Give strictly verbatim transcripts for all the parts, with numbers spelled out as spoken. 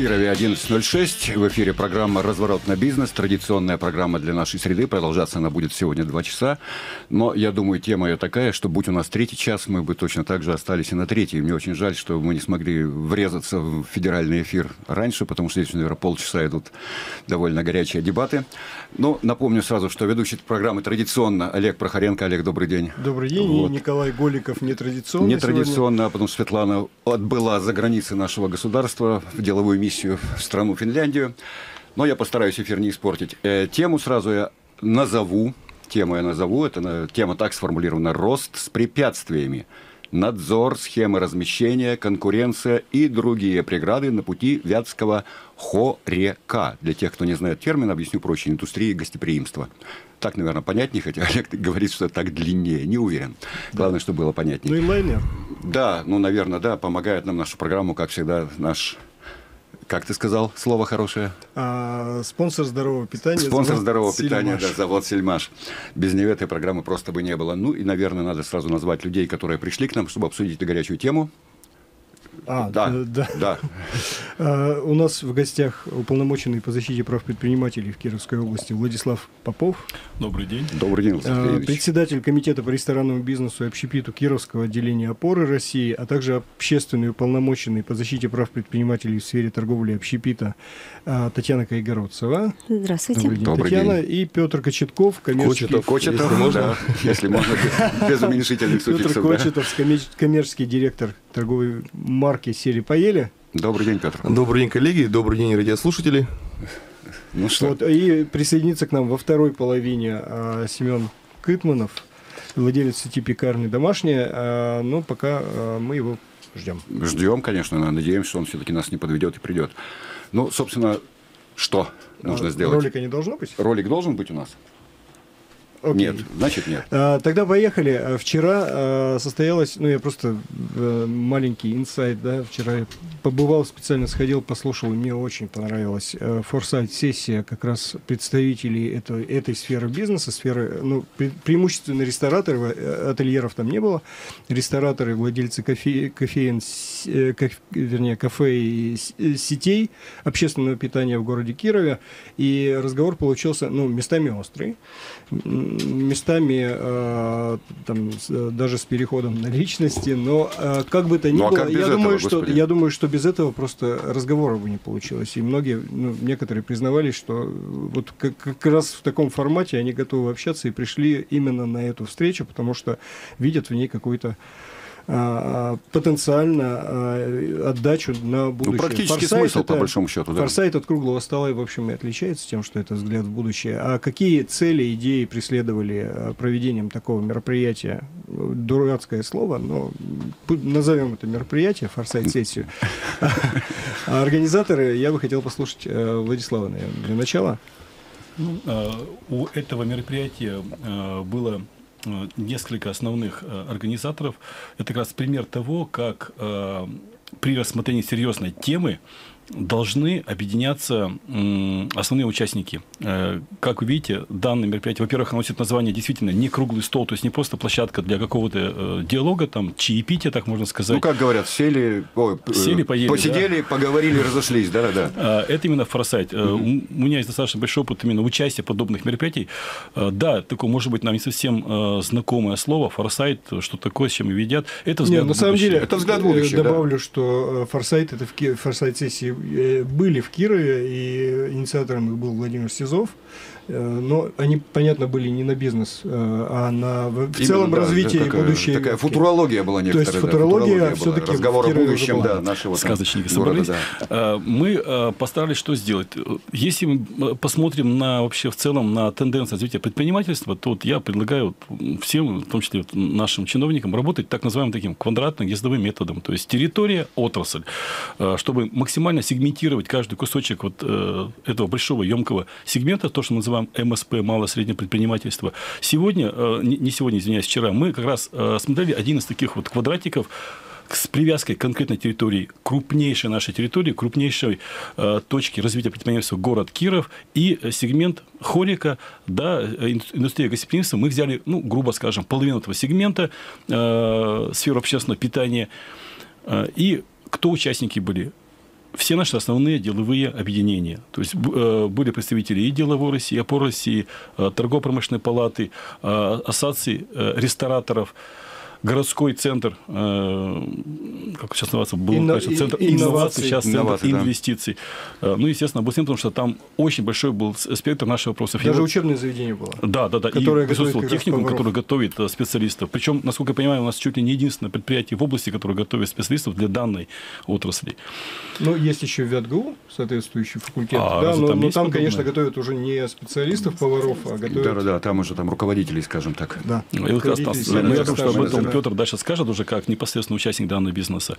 Кирове одиннадцать ноль шесть. В эфире программа «Разворот на бизнес». Традиционная программа для нашей среды. Продолжаться она будет сегодня два часа. Но я думаю, тема ее такая, что будь у нас третий час, мы бы точно так же остались и на третий. Мне очень жаль, что мы не смогли врезаться в федеральный эфир раньше, потому что здесь, наверное, полчаса идут довольно горячие дебаты. Но напомню сразу, что ведущий программы традиционно Олег Прохоренко. Олег, добрый день. Добрый день. Вот. И Николай Голиков нетрадиционно. Нетрадиционно, а потому что Светлана отбыла за границы нашего государства в деловую миссию в страну Финляндию. Но я постараюсь эфир не испортить. Э, тему сразу я назову. Тему я назову. Это тема так сформулирована: рост с препятствиями. Надзор, схемы размещения, конкуренция и другие преграды на пути вятского хорека. Для тех, кто не знает термин, объясню проще: индустрии гостеприимства. Так, наверное, понятнее, хотя Олег говорит, что так длиннее. Не уверен. Главное, чтобы было понятнее. Ну и лайнер. Да, ну, наверное, да, помогает нам нашу программу, как всегда, наш... Как ты сказал, слово хорошее? А, спонсор здорового питания. Спонсор здорового Сельмаш. питания, да, завод «Сельмаш». Без него этой программы просто бы не было. Ну и, наверное, надо сразу назвать людей, которые пришли к нам, чтобы обсудить эту горячую тему. А, да, да. да. А, у нас в гостях уполномоченный по защите прав предпринимателей в Кировской области Владислав Попов. Добрый день. Добрый день, Владислав а, председатель комитета по ресторанному бизнесу и общепиту Кировского отделения «Опоры России», а также общественный уполномоченный по защите прав предпринимателей в сфере торговли и общепита а, Татьяна Кайгородцева. Здравствуйте. Добрый день, Добрый Татьяна. день. И Петр Кочетков, коммерческий... Кочетов, Кочетов, если можно, да, если можно, без уменьшительных суффиксов. Петр Кочетов, коммерческий директор торговой марки «Сели-поели». Добрый день, Петр. Добрый день, коллеги, добрый день, радиослушатели. Ну что? Вот, и присоединится к нам во второй половине а, Семен Кытманов, владелец сети пекарни «Домашняя», а, но пока а, мы его ждем. Ждем, конечно, надеемся, что он все-таки нас не подведет и придет. Ну, собственно, что нужно а, сделать? Ролика не должно быть? Ролик должен быть у нас? Окей. Нет, значит нет. А, тогда поехали. Вчера а, состоялась, ну я просто а, маленький инсайт, да, вчера я побывал, специально сходил, послушал, и мне очень понравилась а, форсайт-сессия как раз представителей этой, этой сферы бизнеса, сферы, ну, пре преимущественно рестораторов, ательеров там не было, рестораторы, владельцы кофе, кофеин, кофе, вернее, кафе и сетей общественного питания в городе Кирове, и разговор получился, ну, местами острый, местами э, там, даже с переходом на личности, но э, как бы то ни ну, а было, я этого, думаю, что, господи? я думаю, что без этого просто разговора бы не получилось. И многие, ну, некоторые признавались, что вот как, как раз в таком формате они готовы общаться и пришли именно на эту встречу, потому что видят в ней какой-то а, потенциально а, отдачу на будущее. Ну, практически Форсайт смысл, это, по большому счету. Да. Форсайт от круглого стола, в общем, и отличается тем, что это взгляд в будущее. А какие цели, идеи преследовали проведением такого мероприятия? Дурацкое слово, но назовем это мероприятие, форсайт-сессию. А организаторы, я бы хотел послушать Владислава, наверное, для начала. Ну, у этого мероприятия было несколько основных организаторов. Это как раз пример того, как при рассмотрении серьезной темы должны объединяться основные участники. Как вы видите, данное мероприятие, во-первых, оно носит название действительно не круглый стол, то есть не просто площадка для какого-то диалога, там, чаепития, так можно сказать. Ну, как говорят, сели, ой, сели поели, посидели, да? Поговорили, разошлись. Да, да. Это именно форсайт. Mm-hmm. У меня есть достаточно большой опыт именно участия в подобных мероприятий. Да, такое, может быть, нам не совсем знакомое слово, форсайт, что такое, с чем его едят. Это взгляд не, в на самом будущее. деле, это взгляд в будущее. Добавлю, да. что форсайт, это в форсайт-сессии были в Кирове, и инициатором их был Владимир Сизов. Но они, понятно, были не на бизнес, а на в Именно, целом да, развитие такая, будущее. Такая футурология была некоторая. То есть футурология, да, все-таки разговор о будущем, да, нашего сказочники города, собрались. Да. Мы постарались что сделать. Если мы посмотрим на вообще в целом на тенденции развития предпринимательства, то вот я предлагаю всем, в том числе нашим чиновникам, работать так называемым таким квадратно-гнездовым методом. То есть территория, отрасль, чтобы максимально сегментировать каждый кусочек вот этого большого емкого сегмента, то, что мы называем эм эс пэ, малое среднее предпринимательство. Сегодня, не сегодня, извиняюсь, вчера, мы как раз смотрели один из таких вот квадратиков с привязкой к конкретной территории, крупнейшей нашей территории, крупнейшей э, точки развития предпринимательства город Киров и сегмент хорика, да, индустрия гостеприимства. Мы взяли, ну, грубо скажем, половину этого сегмента, э, сферу общественного питания. Э, и кто участники были? все наши основные деловые объединения. То есть были представители и Деловой России, и Опор России, Торгово-промышленной палаты, ассоциации рестораторов, городской центр, как сейчас называется, был, Инно... конечно, центр инноваций, инноваций, сейчас центр инноваций, да. инвестиций. Ну, естественно, областным, потому что там очень большой был спектр наших вопросов. Даже и учебное заведение было. Да, да, да. Которое И присутствовал готовит техникум, поваров. который готовит специалистов. Причем, насколько я понимаю, у нас чуть ли не единственное предприятие в области, которое готовит специалистов для данной отрасли. Ну, есть еще ВятГУ, соответствующий факультет. А, да, разве но там но есть там, подобное? конечно, готовят уже не специалистов, поваров, а готовят... Да, да, да, там уже там руководителей, скажем так. Да. И вот как раз руководители нас- ну, я думаю, что об стажа, этом да. Петр дальше скажет уже как непосредственно участник данного бизнеса.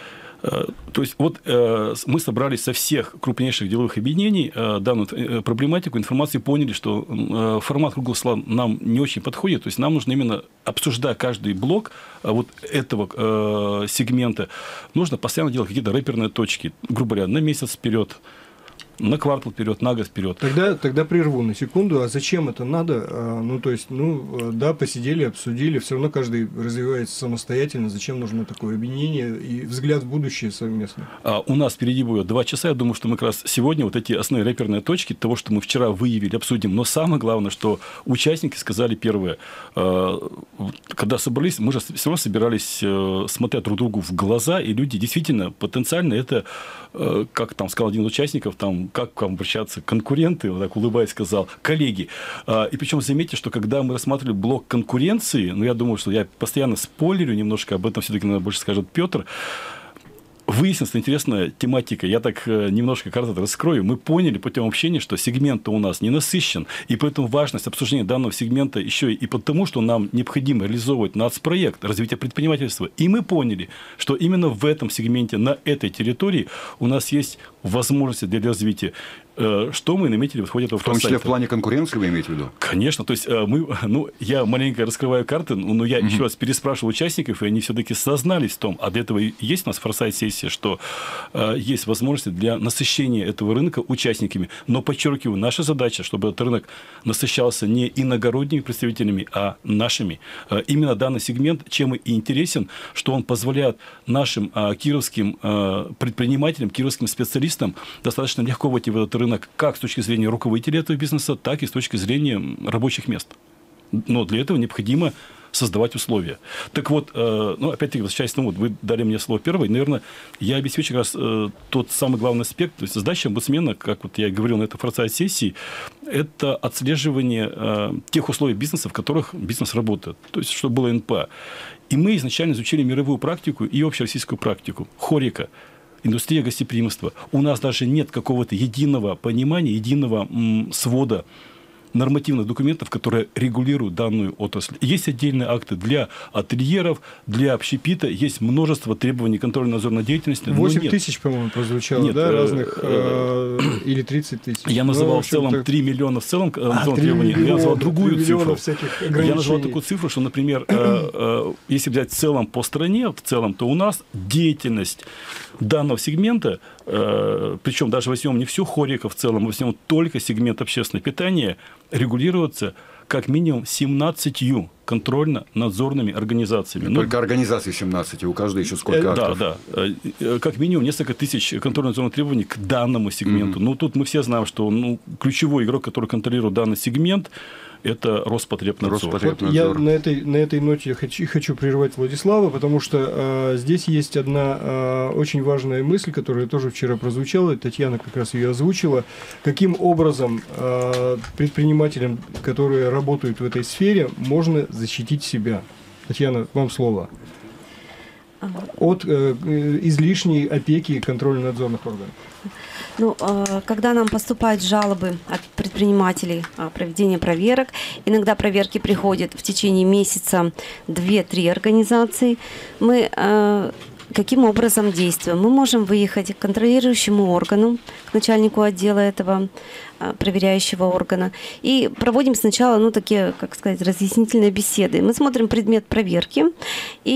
Э, То есть вот э, с- мы собрались со всех крупнейших деловых объединений э, данную э, проблематику, информации, поняли, что э, формат круглого стола нам не очень подходит. То есть нам нужно именно, обсуждая каждый блок э, вот этого э, сегмента, нужно постоянно делать какие-то рэперные точки, грубо говоря, на месяц вперед, на квартал вперед, на год вперед. Тогда, тогда прерву на секунду. А зачем это надо? А, Ну, то есть, ну, да, посидели, обсудили. Все равно каждый развивается самостоятельно. Зачем нужно такое объединение и взгляд в будущее совместно? А у нас впереди будет два часа. Я думаю, что мы как раз сегодня вот эти основные рэперные точки того, что мы вчера выявили, обсудим. Но самое главное, что участники сказали первое. Э, вот Когда собрались, мы же все равно собирались, э, смотря друг другу в глаза, и люди действительно потенциально это, э, как там сказал один из участников, там, как к вам обращаться, конкуренты, вот так улыбаясь сказал, коллеги. А, И причем заметьте, что когда мы рассматривали блок конкуренции, ну, я думаю, что я постоянно спойлерю немножко, об этом все-таки, наверное, больше скажет Петр, выяснилась интересная тематика. Я так э, немножко кратко раскрою. Мы поняли путем общения, что сегмент у нас не насыщен, и поэтому важность обсуждения данного сегмента еще и потому, что нам необходимо реализовывать нацпроект развития предпринимательства. И мы поняли, что именно в этом сегменте, на этой территории у нас есть возможности для развития. Э, Что мы наметили в ходе этого В том числе в форсайта. плане конкуренции вы имеете в виду? Конечно, то есть э, мы, ну, я маленько раскрываю карты, но я еще раз переспрашивал участников, и они все-таки сознались в том, а для этого и есть у нас форсайт-сессия, что э, есть возможности для насыщения этого рынка участниками. Но, подчеркиваю, наша задача, чтобы этот рынок насыщался не иногородними представителями, а нашими. Э, именно данный сегмент, чем и интересен, что он позволяет нашим э, кировским э, предпринимателям, кировским специалистам достаточно легко войти в этот рынок как с точки зрения руководителей этого бизнеса, так и с точки зрения рабочих мест. Но для этого необходимо создавать условия. Так вот, э, ну, опять-таки, возвращаясь к тому, вот вы дали мне слово первое, наверное, я обеспечу как раз э, тот самый главный аспект, то есть задача омбудсмена, как вот я и говорил на этой форсайт-сессии, это отслеживание э, тех условий бизнеса, в которых бизнес работает, то есть, чтобы было эн пэ а. И мы изначально изучили мировую практику и общероссийскую практику. Хорика. Индустрия гостеприимства. У нас даже нет какого-то единого понимания, единого м, свода нормативных документов, которые регулируют данную отрасль. Есть отдельные акты для ательеров, для общепита, есть множество требований контрольно-надзорной деятельности. но восемь нет. тысяч, по-моему, прозвучало, Нет, да, э, разных, э, или тридцать тысяч. Я Ну, называл в в общем, целом так- три миллиона в целом А, контрольных три требований. Я назвал миллиона, другую три миллиона цифру. всяких Я назвал ограничений. такую цифру, что, например, э, э, если взять в целом по стране, в целом, то у нас деятельность данного сегмента, э, причем даже возьмем не всю хорика в целом, возьмем только сегмент общественного питания, регулируется как минимум семнадцатью контрольно-надзорными организациями. Ну, Только организации семнадцать, и у каждой еще Э, сколько да, актов. да. Э, Как минимум несколько тысяч контрольно-надзорных требований к данному сегменту. Ну, тут мы все знаем, что ну, ключевой игрок, который контролирует данный сегмент, это Роспотребнадзор. Роспотреб- Вот я Надзор. на этой, на этой ноте хочу, хочу прервать Владислава, потому что э, здесь есть одна э, очень важная мысль, которая тоже вчера прозвучала, и Татьяна как раз ее озвучила. Каким образом э, предпринимателям, которые работают в этой сфере, можно защитить себя? Татьяна, вам слово. От э, излишней опеки контрольно-надзорных органов. Ну, э, когда нам поступают жалобы от предпринимателей о проведении проверок, иногда проверки приходят в течение месяца две-три организации, мы э, каким образом действуем? Мы можем выехать к контролирующему органу, к начальнику отдела этого э, проверяющего органа, и проводим сначала, ну, такие, как сказать, разъяснительные беседы. Мы смотрим предмет проверки, и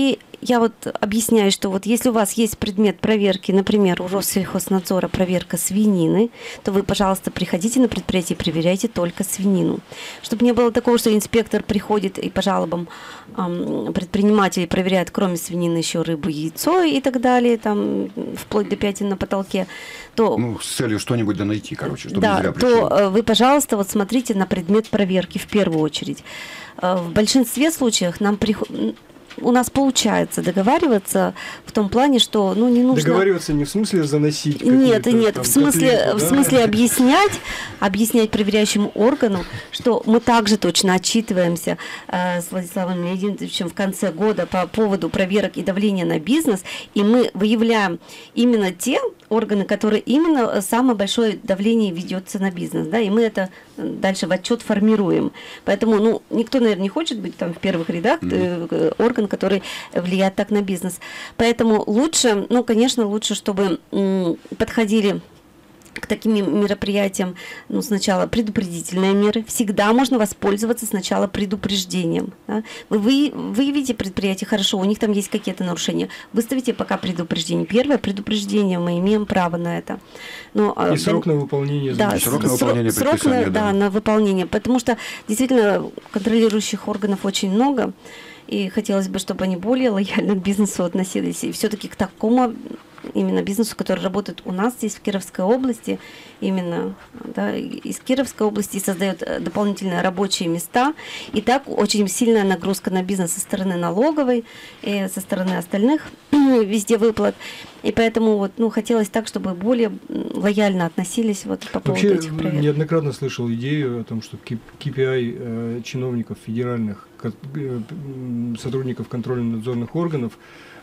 я вот объясняю, что вот если у вас есть предмет проверки, например, у Россельхознадзора проверка свинины, то вы, пожалуйста, приходите на предприятие и проверяйте только свинину. Чтобы не было такого, что инспектор приходит и по жалобам эм, предпринимателей проверяет, кроме свинины, еще рыбу, яйцо и так далее, там, вплоть до пятен на потолке, то... Ну, с целью что-нибудь да найти, короче, чтобы да, не зря то пришли. э, вы, пожалуйста, вот смотрите на предмет проверки в первую очередь. Э, в большинстве случаев нам приходит... У нас получается договариваться в том плане, что ну, не нужно... Договариваться не в смысле заносить Нет, нет, там, в смысле, котлету, в да? смысле объяснять, объяснять проверяющему органу, что мы также точно отчитываемся э, с Владиславом Леонидовичем в конце года по поводу проверок и давления на бизнес, и мы выявляем именно те органы, которые именно самое большое давление ведется на бизнес, да, и мы это дальше в отчет формируем. Поэтому, ну, никто, наверное, не хочет быть там в первых рядах, mm-hmm. орган, который влияет так на бизнес. Поэтому лучше, ну, конечно, лучше, чтобы м, подходили к таким мероприятиям, ну, сначала предупредительные меры. Всегда можно воспользоваться сначала предупреждением. Да? Вы, вы выявите предприятие, хорошо, у них там есть какие-то нарушения. Выставите пока предупреждение. Первое предупреждение, мы имеем право на это. Но, и срок на выполнение. Да, срок на выполнение срок, срок на, да. да, на выполнение. Потому что действительно контролирующих органов очень много. И хотелось бы, чтобы они более лояльно к бизнесу относились. И все-таки к такому именно бизнесу, который работает у нас здесь, в Кировской области, именно да, из Кировской области, создает дополнительные рабочие места. И так очень сильная нагрузка на бизнес со стороны налоговой и со стороны остальных везде выплат. И поэтому вот, ну, хотелось так, чтобы более лояльно относились вот, по поводу Вообще, этих проверок. неоднократно слышал идею о том, что кей пи ай э, чиновников федеральных, э, сотрудников контрольно-надзорных органов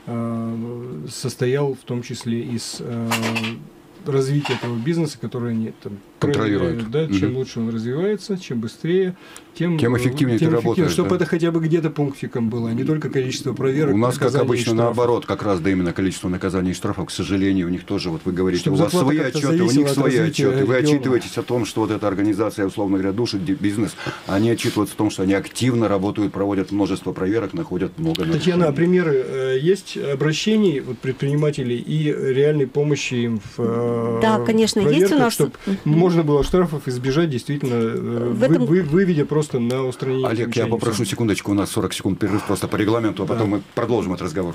э, состоял в том числе из э, развития этого бизнеса, который они там контролируют. Да, угу. Чем лучше он развивается, чем быстрее, тем, тем эффективнее тем ты работаешь. Чтобы да. это хотя бы где-то пунктиком было, а не только количество проверок. У нас, как обычно, наоборот, как раз, да, именно количество наказаний и штрафов, к сожалению, у них тоже, вот вы говорите, Чтобы у вас свои отчеты, у них свои отчеты. Вы региона. отчитываетесь о том, что вот эта организация, условно говоря, душит бизнес, а они отчитываются о том, что они активно работают, проводят множество проверок, находят много нарушений. Татьяна, а примеры есть обращений вот, предпринимателей и реальной помощи им в Да, конечно, есть у нас. Чтобы можно было штрафов избежать, действительно, вы, этом... вы, выведя просто на устранение. Олег, я попрошу секундочку, у нас сорок секунд перерыв просто по регламенту, а потом да. мы продолжим этот разговор.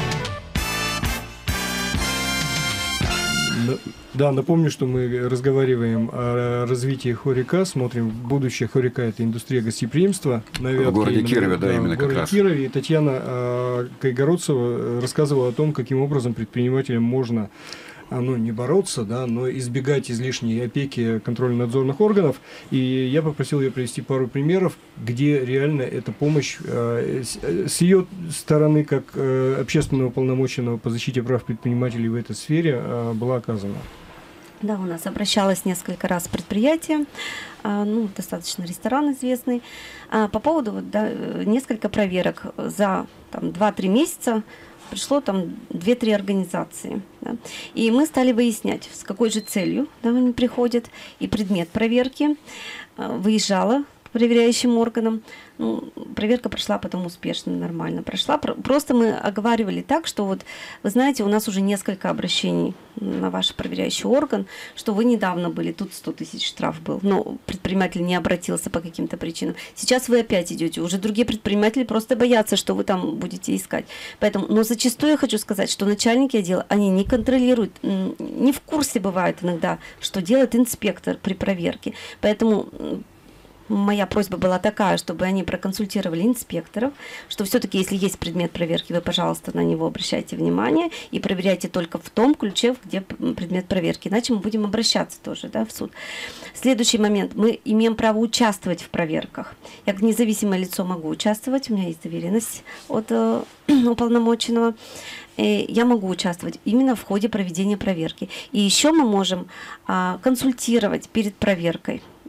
Да, напомню, что мы разговариваем о развитии Хорика, смотрим в будущее. Хорика – это индустрия гостеприимства. На Вятке, в городе именно, Кирове, да, да, именно в городе как раз. Кирове. И Татьяна э, Кайгородцева рассказывала о том, каким образом предпринимателям можно ну, не бороться, да, но избегать излишней опеки контрольно-надзорных органов. И я попросил ее привести пару примеров, где реально эта помощь э, с, с ее стороны, как э, общественного уполномоченного по защите прав предпринимателей в этой сфере, э, была оказана. Да, у нас обращалось несколько раз предприятие, э, ну, достаточно ресторан известный, э, по поводу вот, да, несколько проверок за там, два-три месяца. Пришло там две-три организации. Да. И мы стали выяснять, с какой же целью да, они приходят, и предмет проверки. Выезжала к проверяющим органам. Ну, проверка прошла потом успешно, нормально прошла. Просто мы оговаривали так, что вот, вы знаете, у нас уже несколько обращений на ваш проверяющий орган, что вы недавно были, тут сто тысяч штраф был, но предприниматель не обратился по каким-то причинам. Сейчас вы опять идете, уже другие предприниматели просто боятся, что вы там будете искать. Поэтому, но зачастую я хочу сказать, что начальники отдела, они не контролируют, не в курсе бывает иногда, что делает инспектор при проверке. Поэтому моя просьба была такая, чтобы они проконсультировали инспекторов, что все-таки, если есть предмет проверки, вы, пожалуйста, на него обращайте внимание и проверяйте только в том ключе, где предмет проверки. Иначе мы будем обращаться тоже да, в суд. Следующий момент. Мы имеем право участвовать в проверках. Я как независимое лицо могу участвовать, у меня есть доверенность от э, уполномоченного. И я могу участвовать именно в ходе проведения проверки. И еще мы можем э, консультировать перед проверкой.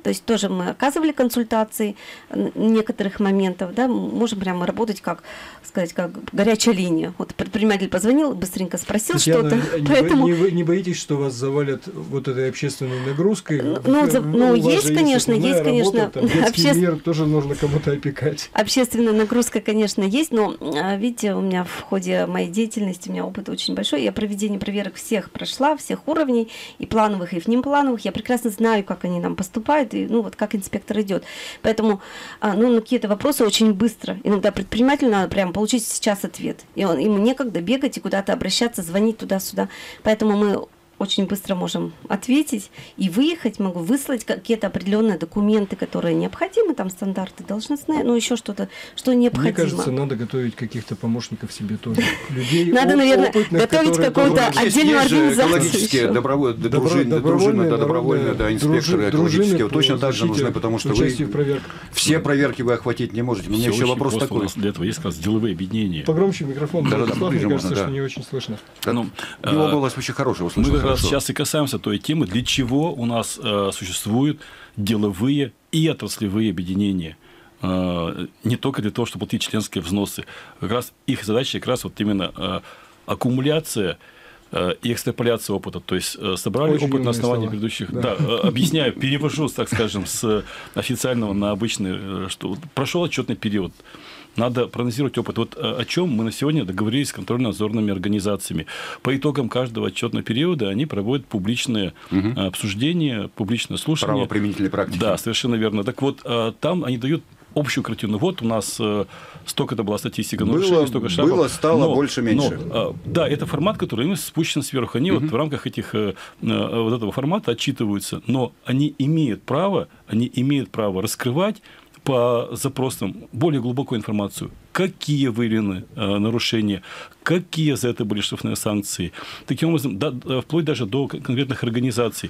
То есть тоже мы оказывали консультации некоторых моментов, да, можем прямо работать, как сказать, как горячая линия. Вот предприниматель позвонил, быстренько спросил Татьяна, что-то. Не, поэтому... не, не боитесь, что вас завалят вот этой общественной нагрузкой? Ну, за, ну есть, конечно, есть, конечно. Работа, там, детский Обще... мир тоже нужно кому-то опекать. Общественная нагрузка, конечно, есть, но, видите, у меня в ходе моей деятельности, у меня опыт очень большой, я проведение проверок всех прошла, всех уровней, и плановых, и внеплановых, я прекрасно знаю, как они нам поступают, и, ну, вот как инспектор идет. Поэтому, ну, на какие-то вопросы очень быстро. Иногда предпринимателю надо прямо получить сейчас ответ, и он, ему некогда бегать и куда-то обращаться, звонить туда-сюда. Поэтому мы очень быстро можем ответить и выехать, могу выслать какие-то определенные документы, которые необходимы, там стандарты должностные, ну еще что-то, что необходимо. Мне кажется, надо готовить каких-то помощников себе тоже. Людей надо, наверное, готовить какую-то отдельную организацию. Экологические, добровольные, дружины, дружины, да, добровольные, да, инспекторы экологические точно так же нужны, потому что вы все проверки вы охватить не можете. У меня еще вопрос такой. Для этого есть как раз деловые объединения. Погромче микрофон, да, Владислав, да, мне кажется, можно, что да. не очень слышно. Ну, его голос очень хороший, мы как раз сейчас и касаемся той темы, для чего у нас э, существуют деловые и отраслевые объединения. Э, не только для того, чтобы платить членские взносы. Как раз их задача как раз вот именно э, аккумуляция э, и экстраполяция опыта. То есть э, собрали Очень опыт на основании слова. предыдущих... Да. Да, э, объясняю, перевожу, так скажем, с официального на обычный, что вот прошел отчетный период. Надо проанализировать опыт. Вот о чем мы на сегодня договорились с контрольно-надзорными организациями. По итогам каждого отчетного периода они проводят публичные угу. обсуждения, публичное слушание. Правоприменительной практики. Да, совершенно верно. Так вот, там они дают общую картину. Вот у нас столько-то была статистика нарушений, было, столько шагов. Было, стало но, больше-меньше. Но, да, это формат, который им спущен сверху. Они угу. вот в рамках этих, вот этого формата отчитываются. Но они имеют право, они имеют право раскрывать по запросам более глубокую информацию, какие выявлены э, нарушения, какие за это были штрафные санкции. Таким образом, да, вплоть даже до конкретных организаций.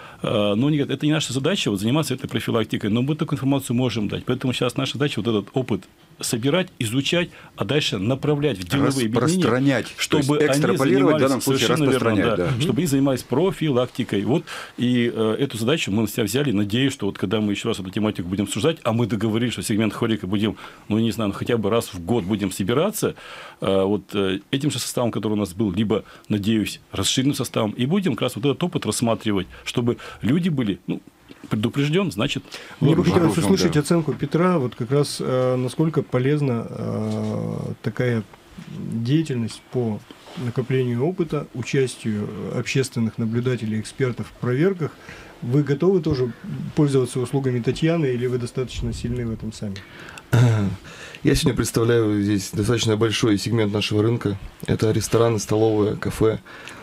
Э, но они говорят, это не наша задача вот, заниматься этой профилактикой, но мы такую информацию можем дать. Поэтому сейчас наша задача вот этот опыт собирать, изучать, а дальше направлять в деловые объединения, чтобы они экстраполировать, в данном случае распространять, верно, да, да. чтобы они занимались профилактикой. Вот, и э, эту задачу мы на себя взяли. Надеюсь, что вот когда мы еще раз эту тематику будем обсуждать, а мы договорились, что сегмент хорика будем, ну, не знаю, ну, хотя бы раз в год будем собираться, э, вот э, этим же составом, который у нас был, либо, надеюсь, расширенным составом, и будем как раз вот этот опыт рассматривать, чтобы люди были, ну, предупрежден, значит... Мне бы хотелось услышать да. оценку Петра, вот как раз э, насколько полезна э, такая деятельность по накоплению опыта, участию общественных наблюдателей, экспертов в проверках. Вы готовы тоже пользоваться услугами Татьяны или вы достаточно сильны в этом сами? Я сегодня представляю здесь достаточно большой сегмент нашего рынка. Это рестораны, столовые, кафе.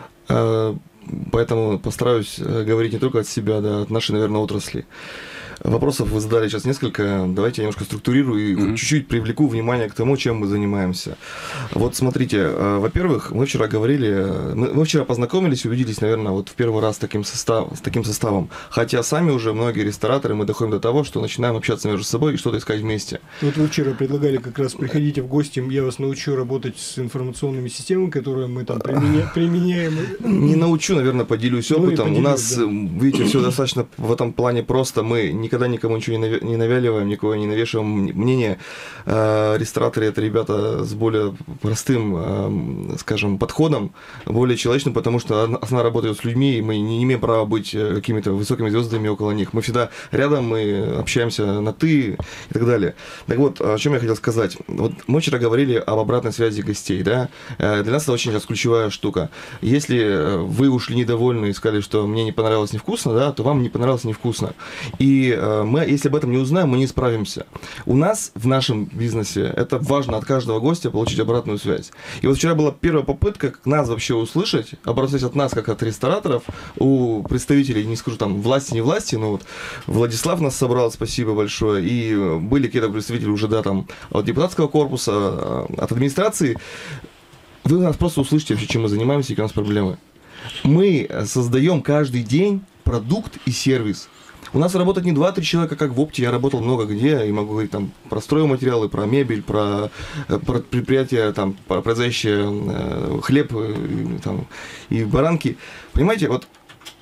Поэтому постараюсь говорить не только от себя, да, от нашей, наверное, отрасли. Вопросов вы задали сейчас несколько. Давайте я немножко структурирую и mm-hmm. чуть-чуть привлеку внимание к тому, чем мы занимаемся. Вот смотрите, во-первых, мы вчера говорили, мы, мы вчера познакомились, увиделись, наверное, вот в первый раз с таким, состав, с таким составом. Хотя сами уже многие рестораторы, мы доходим до того, что начинаем общаться между собой и что-то искать вместе. Вот вы вчера предлагали как раз приходите в гости, я вас научу работать с информационными системами, которые мы там применя... применяем. Не научу, наверное, поделюсь ну, опытом. Поделюсь, У нас, да. видите, все достаточно в этом плане просто. Мы не никогда никому ничего не навяливаем, никого не навешиваем мнение. Рестораторы – это ребята с более простым, скажем, подходом, более человечным, потому что основная работа с людьми, и мы не имеем права быть какими-то высокими звездами около них. Мы всегда рядом, мы общаемся на «ты» и так далее. Так вот, о чем я хотел сказать. Вот мы вчера говорили об обратной связи гостей, да? Для нас это очень сейчас ключевая штука. Если вы ушли недовольны и сказали, что мне не понравилось невкусно, да, то вам не понравилось невкусно. И мы, если об этом не узнаем, мы не справимся. У нас в нашем бизнесе это важно от каждого гостя получить обратную связь. И вот вчера была первая попытка как нас вообще услышать, обратную связь от нас, как от рестораторов, у представителей, не скажу там власти, не власти, но вот Владислав нас собрал, спасибо большое, и были какие-то представители уже, да, там, от депутатского корпуса, от администрации. Вы нас просто услышите вообще, чем мы занимаемся и какие у нас проблемы. Мы создаем каждый день продукт и сервис. У нас работает не два-три человека, как в опте. Я работал много где, и могу говорить там про стройматериалы, про мебель, про, про предприятия, там, про производящие э, хлеб э, там, и баранки. Понимаете, вот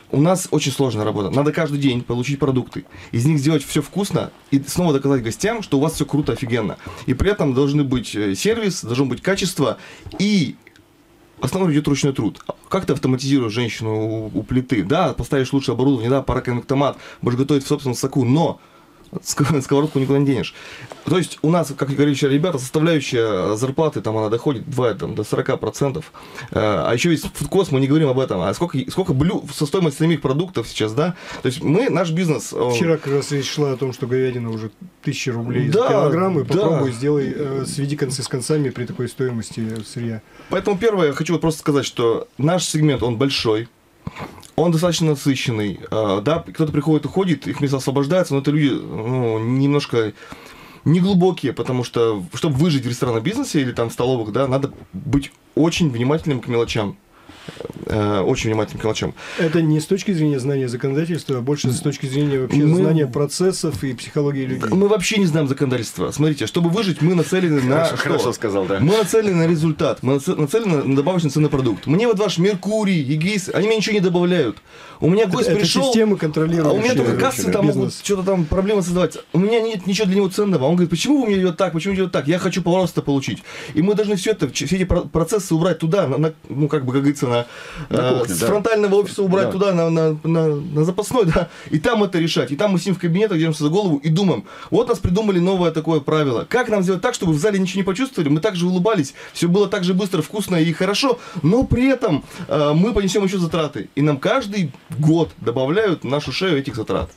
у нас очень сложная работа. Надо каждый день получить продукты, из них сделать все вкусно и снова доказать гостям, что у вас все круто, офигенно. И при этом должны быть сервис, должно быть качество и основной идет ручной труд. Как ты автоматизируешь женщину у, у плиты? Да, поставишь лучшее оборудование, да, пароконвектомат, будешь готовить в собственном соку, но сковородку никуда не денешь. То есть у нас, как говорили вчера ребята, составляющая зарплаты, там она доходит два, там, до сорока процентов. А еще есть фудкост, мы не говорим об этом. А сколько, сколько блюд, со стоимость самих продуктов сейчас, да? То есть мы, наш бизнес... Он... Вчера как раз речь шла о том, что говядина уже тысяча рублей да, за килограмм, и да. попробуй, сделай, э, сведи концы с концами при такой стоимости сырья. Поэтому первое, я хочу просто сказать, что наш сегмент, он большой. Он достаточно насыщенный, да, кто-то приходит, уходит, их место освобождается, но это люди, ну, немножко неглубокие, потому что, чтобы выжить в ресторанном бизнесе или там в столовых, да, надо быть очень внимательным к мелочам. Очень внимательным к мелочам. Это не с точки зрения знания законодательства, а больше с точки зрения вообще мы... знания процессов и психологии людей. Мы вообще не знаем законодательства. Смотрите, чтобы выжить, мы нацелены на... Хорошо, хорошо сказал, да. Мы нацелены на результат, мы нацелены на добавочный ценный продукт. Мне вот ваш Меркурий, Егейс, они мне ничего не добавляют. У меня гость это, пришел... Это системы контролирующие. А у меня только кассы там могут что-то там проблемы создавать. У меня нет ничего для него ценного. Он говорит, почему вы мне идет так, почему идет так? Я хочу пожалуйста получить. И мы должны все это, все эти процессы убрать туда, на, на, ну как бы, как говорится, на, на кухне, с да. фронтального офиса убрать да. туда, на, на, на, на запасной, да, и там это решать. И там мы сидим в кабинетах, держимся за голову и думаем, вот нас придумали новое такое правило. Как нам сделать так, чтобы в зале ничего не почувствовали, мы также улыбались, все было так же быстро, вкусно и хорошо, но при этом э, мы понесем еще затраты. И нам каждый год добавляют в нашу шею этих затрат.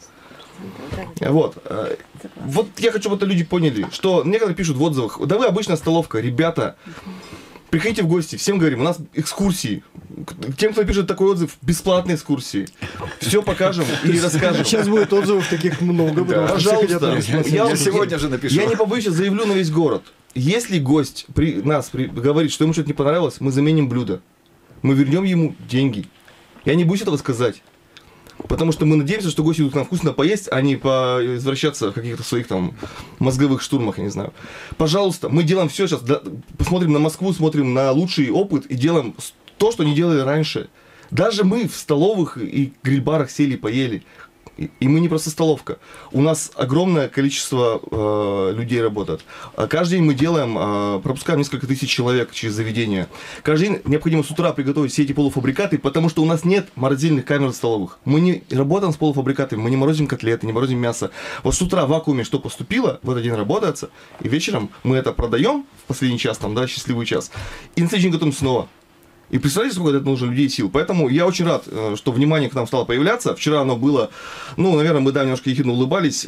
Вот. Вот я хочу, чтобы это люди поняли, что некоторые пишут в отзывах, да вы обычная столовка, ребята, приходите в гости, всем говорим, у нас экскурсии. Тем, кто пишет такой отзыв, бесплатные экскурсии. Все покажем и расскажем. Сейчас будет отзывов таких много. Да. Пожалуйста, я, я сегодня же напишу. Я не побоюсь, заявлю на весь город. Если гость при нас при, говорит, что ему что-то не понравилось, мы заменим блюдо. Мы вернем ему деньги. Я не боюсь этого сказать. Потому что мы надеемся, что гости идут к нам вкусно поесть, а не возвращаться в каких-то своих там мозговых штурмах, я не знаю. Пожалуйста, мы делаем все сейчас, да, посмотрим на Москву, смотрим на лучший опыт и делаем то, что не делали раньше. Даже мы в столовых и гриль-барах сели, поели. И, и мы не просто столовка. У нас огромное количество э, людей работает. Каждый день мы делаем, э, пропускаем несколько тысяч человек через заведение. Каждый день необходимо с утра приготовить все эти полуфабрикаты, потому что у нас нет морозильных камер в столовых. Мы не работаем с полуфабрикатами, мы не морозим котлеты, не морозим мясо. Вот с утра в вакууме что поступило, в этот день работается, и вечером мы это продаем в последний час, там, да, счастливый час, и на следующий день готовим снова. И представляете, сколько это нужно людей и сил. Поэтому я очень рад, что внимание к нам стало появляться. Вчера оно было, ну, наверное, мы, да, немножко ехидно улыбались.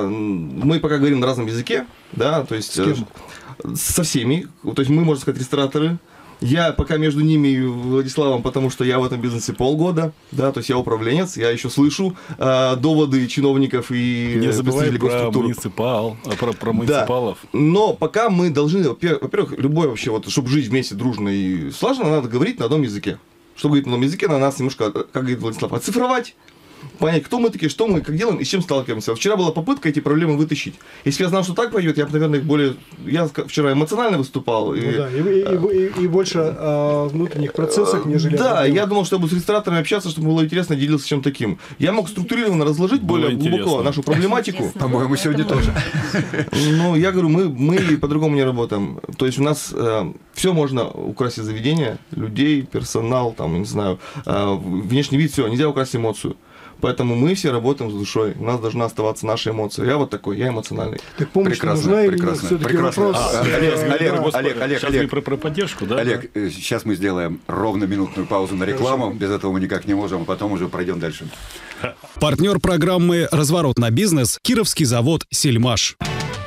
Мы пока говорим на разном языке, да, то есть... С кем? Со всеми. То есть мы, можно сказать, рестораторы. Я пока между ними и Владиславом, потому что я в этом бизнесе полгода, да, то есть я управленец, я еще слышу э, доводы чиновников и не забывай про госструктур. муниципал, про, про муниципалов. Да. Но пока мы должны, во-первых, любой вообще, вот, чтобы жить вместе дружно и слаженно, надо говорить на одном языке. Чтобы говорить на одном языке, на нас немножко, как говорит Владислав, оцифровать. Понять, кто мы такие, что мы, как делаем и с чем сталкиваемся. Вчера была попытка эти проблемы вытащить. Если бы я знал, что так пойдет, я бы, наверное, более... Я вчера эмоционально выступал. И, ну, да, и, и, и, и больше о внутренних процессах, нежели... Да, я думал, что я буду с рестораторами общаться, чтобы было интересно, делиться чем таким. Я мог структурированно разложить было более интересно. Глубоко нашу проблематику. По-моему, сегодня тоже. Ну, я говорю, мы, мы по-другому не работаем. То есть у нас э, все можно украсить заведение, людей, персонал, там, не знаю, э, внешний вид, все, нельзя украсть эмоцию. Поэтому мы все работаем с душой. У нас должна оставаться наша эмоция. Я вот такой, я эмоциональный. Так помощь прекрасно, нужна прекрасно, или прекрасно. Вопрос... А, Олег, Олег, да. Олег, Олег, Олег, сейчас Олег, про, про поддержку, да? Олег, да? Сейчас мы сделаем ровно минутную паузу на рекламу. Без этого мы никак не можем, а потом уже пройдем дальше. Партнер программы «Разворот на бизнес» — Кировский завод «Сельмаш».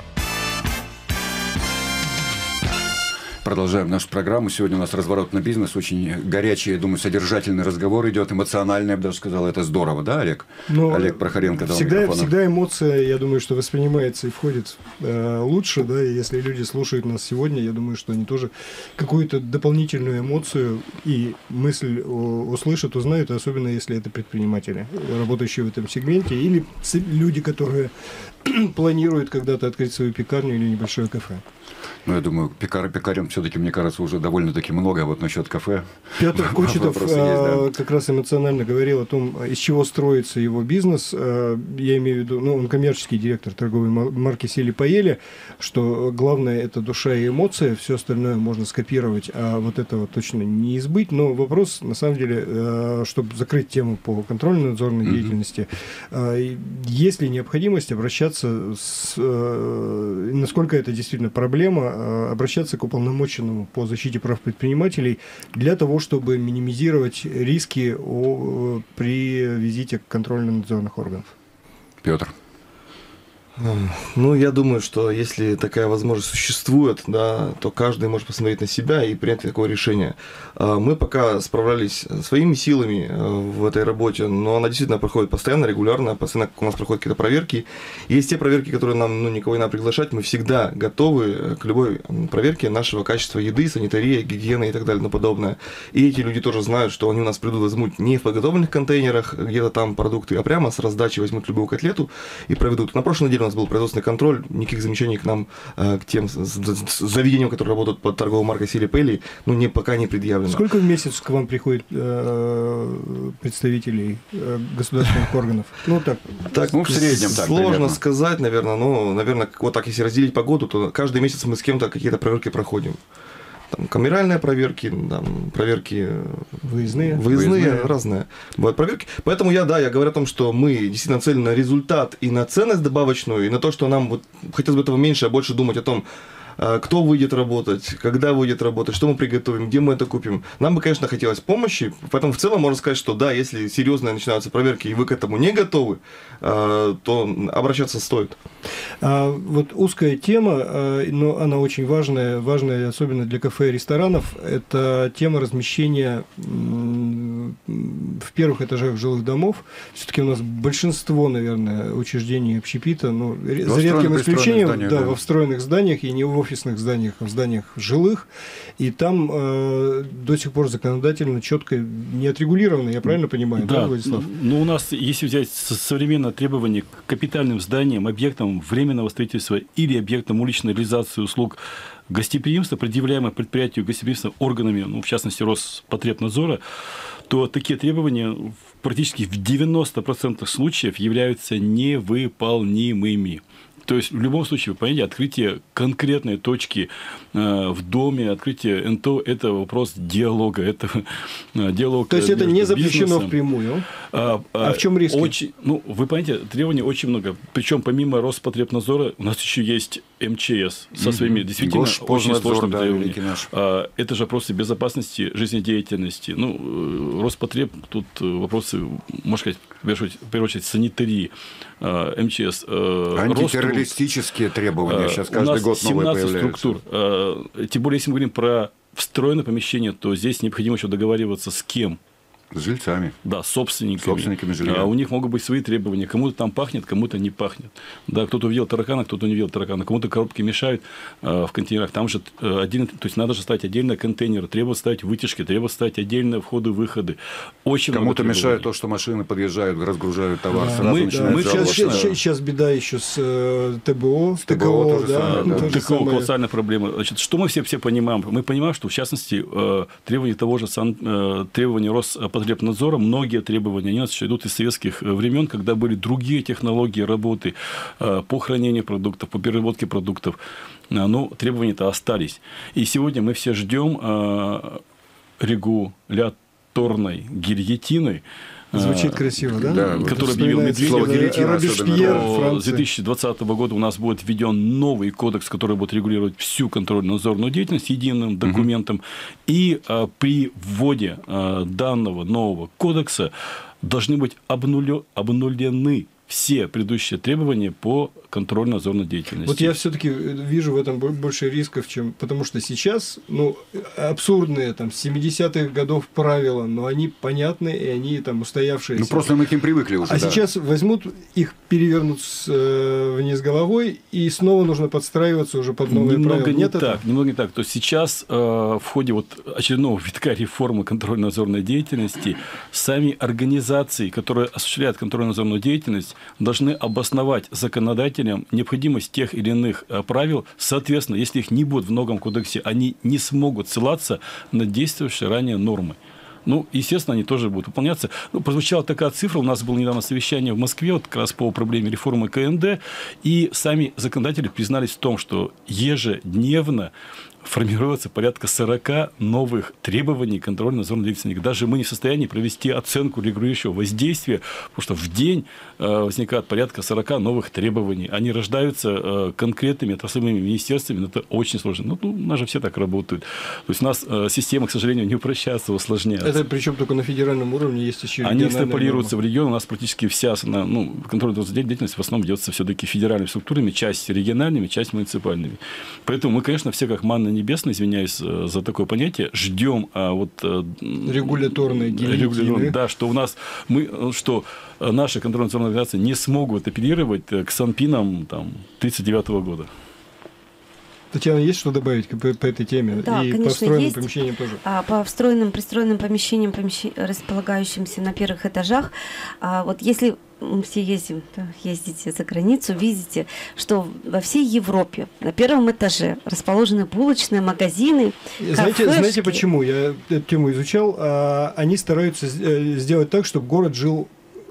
Продолжаем нашу программу. Сегодня у нас разворот на бизнес. Очень горячий, я думаю, содержательный разговор идет, эмоциональный, я бы даже сказал. Это здорово, да, Олег? Но Олег Прохоренко. Всегда, всегда эмоция, я думаю, что воспринимается и входит э, лучше, да, и если люди слушают нас сегодня, я думаю, что они тоже какую-то дополнительную эмоцию и мысль услышат, узнают, особенно если это предприниматели, работающие в этом сегменте, или люди, которые планируют когда-то открыть свою пекарню или небольшое кафе. Ну, я думаю, пекар, пекарям все-таки, мне кажется, уже довольно-таки много. Вот насчет кафе. Петр Кучетов есть, да. как раз эмоционально говорил о том, из чего строится его бизнес. Я имею в виду, ну, он коммерческий директор торговой марки «Сели-поели», что главное – это душа и эмоция, все остальное можно скопировать, а вот этого точно не избыть. Но вопрос, на самом деле, чтобы закрыть тему по контрольно-надзорной mm-hmm. деятельности, есть ли необходимость обращаться с, насколько это действительно проблема, обращаться к уполномоченному по защите прав предпринимателей для того, чтобы минимизировать риски о, при визите контрольно-надзорных органов? Петр. Ну, я думаю, что если такая возможность существует, да, то каждый может посмотреть на себя и принять такое решение. Мы пока справлялись своими силами в этой работе, но она действительно проходит постоянно, регулярно, постоянно у нас проходят какие-то проверки. Есть те проверки, которые нам, ну, никого не надо приглашать, мы всегда готовы к любой проверке нашего качества еды, санитарии, гигиены и так далее и тому подобное. И эти люди тоже знают, что они у нас придут, возьмут не в подготовленных контейнерах, где-то там продукты, а прямо с раздачи возьмут любую котлету и проведут. На прошлой неделе у нас был производственный контроль, никаких замечаний к нам, к тем заведениям, которые работают под торговой маркой «Сели-поели», ну, не, пока не предъявлено. Сколько в месяц к вам приходит э, представителей э, государственных органов? Ну, так, так ну, в среднем так, сложно примерно. сказать, наверное, но, наверное, вот так, если разделить по году, то каждый месяц мы с кем-то какие-то проверки проходим. Там, камеральные проверки, там, проверки выездные, выездные, выездные, разные бывают проверки. Поэтому я, да, я говорю о том, что мы действительно нацелены на результат и на ценность добавочную, и на то, что нам вот хотелось бы этого меньше, а больше думать о том, кто выйдет работать, когда выйдет работать, что мы приготовим, где мы это купим. Нам бы, конечно, хотелось помощи, поэтому в целом можно сказать, что да, если серьезные начинаются проверки, и вы к этому не готовы, то обращаться стоит. А вот узкая тема, но она очень важная, важная особенно для кафе и ресторанов, это тема размещения в первых этажах жилых домов. Все-таки у нас большинство, наверное, учреждений общепита, ну, за редким исключением, зданиях, да, да, во встроенных зданиях и не в офисных зданиях, а в зданиях жилых, и там э, до сих пор законодательно четко не отрегулировано, я правильно понимаю, да, да, Владислав? Ну, у нас, если взять современное требование к капитальным зданиям, объектам временного строительства или объектам уличной реализации услуг гостеприимства, предъявляемых предприятию гостеприимства органами, ну, в частности, Роспотребнадзора, то такие требования практически в девяноста процентах случаев являются невыполнимыми. То есть, в любом случае, вы понимаете, открытие конкретной точки э, в доме, открытие эн тэ о – это вопрос диалога. Это, э, диалог. То есть, это не запрещено бизнесом. Впрямую? А, а в чем риск? Очень, ну, вы понимаете, требований очень много. Причем, помимо Роспотребнадзора, у нас еще есть эм че эс со своими действительно очень сложными да, требованиями. А, это же вопросы безопасности жизнедеятельности. Ну, Роспотреб, тут вопросы, можно сказать, в первую очередь, санитарии, эм че эс. Антитеррористические требования сейчас каждый год новые появляются. Структур. Тем более, если мы говорим про встроенное помещение, то здесь необходимо еще договариваться с кем? С жильцами. Да, с собственниками. собственниками жилья. А у них могут быть свои требования. Кому-то там пахнет, кому-то не пахнет. Да, кто-то увидел таракана, кто-то не увидел таракана. Кому-то коробки мешают э, в контейнерах. Там же э, один, то есть надо же ставить отдельно контейнеры, требуют ставить вытяжки, требуют ставить отдельно входы-выходы. Очень Кому-то мешает то, что машины подъезжают, разгружают товар. Да. Сразу мы, начинают мы сейчас, сейчас, сейчас беда еще с э, тэ бэ о. С тэ бэ о, тоже да, самое, да. То же Такого самое. колоссальная проблема. Значит, что мы все, все понимаем? Мы понимаем, что в частности э, требования того же сан, э, требования Роспотребнадзора, многие требования, они у нас еще идут из советских времен, когда были другие технологии работы э, по хранению продуктов, по переработке продуктов. Э, но требования-то остались. И сегодня мы все ждем э, регуляторной гильотины. Звучит красиво, да? Да, который объявил Медведев. Робеспьер, с две тысячи двадцатого года у нас будет введен новый кодекс, который будет регулировать всю контрольно-надзорную деятельность единым документом. Угу. И а, при вводе а, данного нового кодекса должны быть обнулё, обнулены все предыдущие требования по контрольно-надзорной деятельности. Вот я все-таки вижу в этом больше рисков, чем... Потому что сейчас, ну, абсурдные, там, семидесятых годов правила, но они понятны, и они, там, устоявшиеся. Ну, просто мы к ним привыкли уже, А да. сейчас возьмут, их перевернут с, э, вниз головой, и снова нужно подстраиваться уже под новые немного правила. Не Нет так, этого? немного не так. То есть, сейчас э, в ходе вот очередного витка реформы контрольно-надзорной деятельности сами организации, которые осуществляют контрольно-надзорную деятельность, должны обосновать законодателям необходимость тех или иных правил. Соответственно, если их не будет в новом кодексе, они не смогут ссылаться на действующие ранее нормы. Ну, естественно, они тоже будут выполняться. Ну, прозвучала такая цифра, у нас было недавно совещание в Москве, вот как раз по проблеме реформы ка эн дэ, и сами законодатели признались в том, что ежедневно формируется порядка сорока новых требований контрольно-надзорной деятельности. Даже мы не в состоянии провести оценку регулирующего воздействия, потому что в день э, возникает порядка сорока новых требований. Они рождаются э, конкретными отраслевыми министерствами, но это очень сложно. Ну, ну, у нас же все так работают. То есть у нас э, система, к сожалению, не упрощается, усложняется. Это причем только на федеральном уровне есть еще Они экстраполируются в регион. У нас практически вся ну, контрольно-надзорная деятельность в основном ведется все-таки федеральными структурами, часть региональными, часть муниципальными. Поэтому мы, конечно, все как манна небесная, извиняюсь за такое понятие, ждем а, вот, регуляторные гильотины. Да, что у нас мы, что наши контрольно-надзорные организации не смогут апеллировать к СанПинам там, тридцать девятого года. Татьяна, есть что добавить по, по этой теме? Да, и конечно, по встроенным есть. помещениям тоже? А, по встроенным, пристроенным помещениям, помещ... располагающимся на первых этажах, а, вот если мы все ездим, ездите за границу, видите, что во всей Европе на первом этаже расположены булочные магазины, знаете, кафешки. Знаете почему? Я эту тему изучал. А, они стараются сделать так, чтобы город жил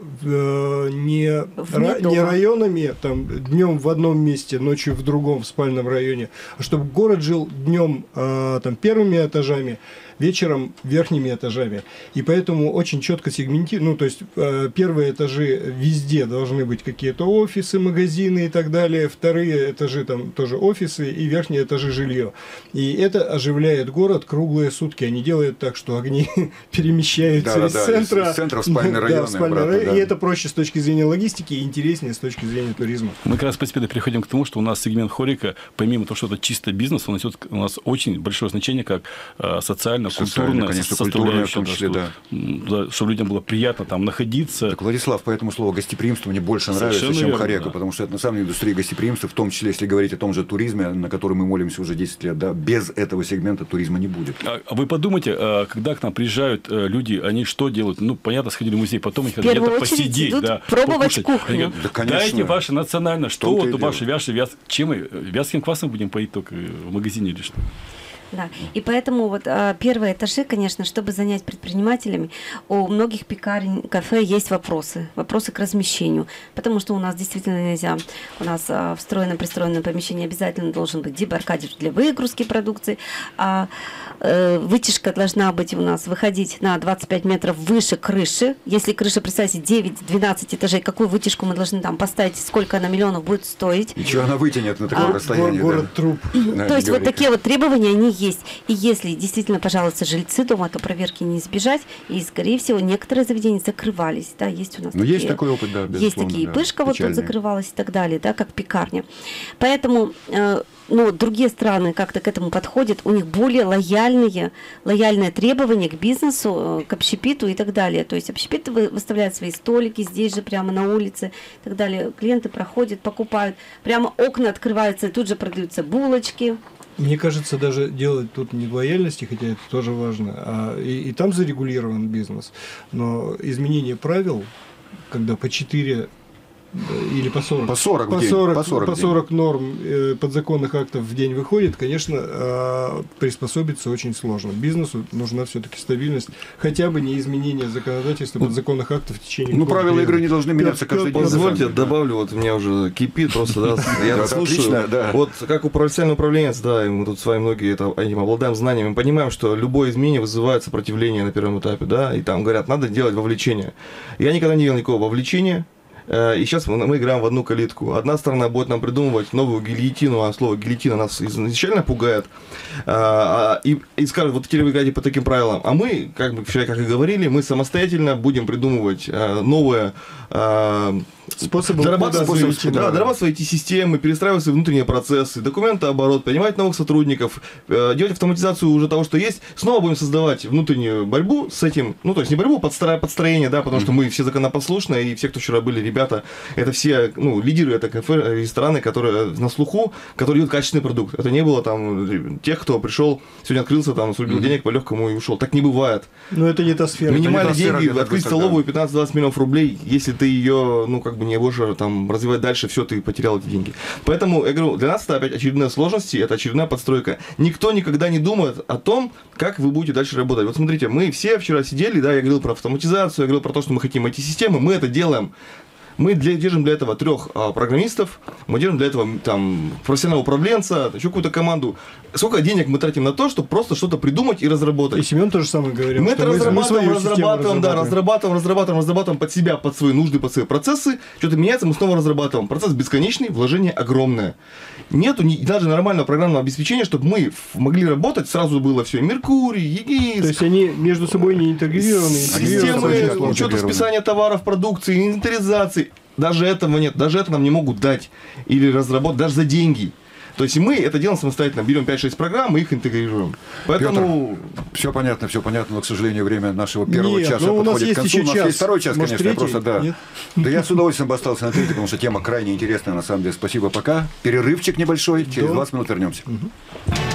не, ра, не районами, там, днем в одном месте, ночью в другом, в спальном районе, а чтобы город жил днем э, там, первыми этажами, вечером верхними этажами. И поэтому очень четко сегментируют, ну, то есть э, первые этажи везде должны быть какие-то офисы, магазины и так далее, вторые этажи там тоже офисы и верхние этажи жилье. И это оживляет город круглые сутки. Они делают так, что огни перемещаются да, из да, центра, из, из центра в спальный район. Да, в спальный район. Да. И это проще с точки зрения логистики и интереснее с точки зрения туризма. Мы как раз постепенно переходим к тому, что у нас сегмент хорика, помимо того, что это чисто бизнес, он несет у нас очень большое значение как э, социально культурная составляющая, в том числе, да, да. Да, чтобы людям было приятно там находиться. Так, Владислав, поэтому слово гостеприимство мне больше Совершенно нравится, чем верно, хорека, да. потому что это на самом деле индустрия гостеприимства, в том числе, если говорить о том же туризме, на который мы молимся уже десять лет, да, без этого сегмента туризма не будет. А вы подумайте, когда к нам приезжают люди, они что делают? Ну, понятно, сходили в музей, потом их хотят где-то посидеть, идут да, пробовать покушать. кухню. Говорят, да, дайте ваше национальное, что вот ваше вяже, вяз... чем мы вязким квасом будем поить только в магазине или что? Да, и поэтому вот а, первые этажи, конечно, чтобы занять предпринимателями, у многих пекарен, кафе есть вопросы, вопросы к размещению, потому что у нас действительно нельзя, у нас а, встроенном, пристроенном помещении обязательно должен быть дебаркадер для выгрузки продукции, а э, вытяжка должна быть у нас, выходить на двадцать пять метров выше крыши, если крыша, представьте, девять-двенадцать этажей, какую вытяжку мы должны там поставить, сколько она миллионов будет стоить. И что она вытянет на такое а, расстояние? Город да? труп. Да, то есть вот такие вот требования, они есть. И если действительно пожалуются жильцы дома, то проверки не избежать. И, скорее всего, некоторые заведения закрывались. Да, есть у нас Но такие, есть такой опыт, да, безусловно. Есть такие, да, Пышка вот тут закрывалась и так далее, да, как пекарня. Поэтому, э, ну, другие страны как-то к этому подходят. У них более лояльные, лояльные требования к бизнесу, к общепиту и так далее. То есть общепит выставляет свои столики здесь же, прямо на улице и так далее. Клиенты проходят, покупают. Прямо окна открываются, и тут же продаются булочки. Мне кажется, даже делать тут не в лояльности, хотя это тоже важно, а и, и там зарегулирован бизнес. Но изменение правил, когда по четыре или по сорок, по сорок, по в день, сорок, по сорок, по сорок норм э, подзаконных актов в день выходит, конечно, э, приспособиться очень сложно. Бизнесу нужна все-таки стабильность, хотя бы не изменение законодательства, подзаконных актов в течение. Ну, правила игры не должны меняться каждый день. Позвольте, добавлю, вот меня уже кипит просто, да, я слушаю. Вот как управляющий управленец, да, и мы тут с вами многие этим обладаем знаниями, мы понимаем, что любое изменение вызывает сопротивление на первом этапе, да, и там говорят, надо делать вовлечение. Я никогда не делал никакого вовлечения. И сейчас мы, мы играем в одну калитку. Одна сторона будет нам придумывать новую гильотину, а слово гильотина нас изначально пугает. А, и, и скажут, вот теперь вы играете по таким правилам. А мы, как бы вчера как и говорили, мы самостоятельно будем придумывать а, новые а, способы зарабатывать, способ, да, зарабатывать свои ай ти-системы, перестраивать свои внутренние процессы, документооборот, принимать новых сотрудников, э, делать автоматизацию уже того, что есть. Снова будем создавать внутреннюю борьбу с этим, ну, то есть не борьбу, подстро... подстроение, да, потому mm-hmm. что мы все законопослушные, и все, кто вчера были, ребята, ребята, это все, ну, лидеры, это кафе, рестораны, которые на слуху, которые дают качественный продукт. Это не было там тех, кто пришел, сегодня открылся, там, срубил mm-hmm. денег по-легкому и ушел. Так не бывает. Но это не та сфера. Минимальные сфера, деньги, открыть быстро, столовую да. пятнадцать-двадцать миллионов рублей, если ты ее, ну, как бы не будешь там развивать дальше, все, ты потерял эти деньги. Поэтому, я говорю, для нас это опять очередные сложности, это очередная подстройка. Никто никогда не думает о том, как вы будете дальше работать. Вот смотрите, мы все вчера сидели, да, я говорил про автоматизацию, я говорил про то, что мы хотим эти системы, мы это делаем. Мы для, держим для этого трех а, программистов, мы держим для этого там профессионального управленца, еще какую-то команду. Сколько денег мы тратим на то, чтобы просто что-то придумать и разработать? И Семен тоже самое говорил. Мы это разрабатываем, мы разрабатываем, да, разрабатываем, разрабатываем, разрабатываем под себя, под свои нужды, под свои процессы. Что-то меняется, мы снова разрабатываем. Процесс бесконечный, вложение огромное. Нету ни, даже нормального программного обеспечения, чтобы мы могли работать, сразу было все. Меркурий, ЕГИС. То есть они между собой не интегрированы. Системы, учета списания товаров, продукции, инвентаризации. Даже этого нет, даже это нам не могут дать или разработать, даже за деньги. То есть мы это делаем самостоятельно, берем пять-шесть программ и их интегрируем. Поэтому... Петр, все понятно, все понятно, но, к сожалению, время нашего первого Нет, часа ну, у нас подходит есть к концу. еще У нас час. есть второй час, Может, конечно, я третий? просто, да. Нет? Да я с удовольствием бы остался на третий, потому что тема крайне интересная, на самом деле. Спасибо, пока. Перерывчик небольшой, через Да. двадцать минут вернемся. Угу.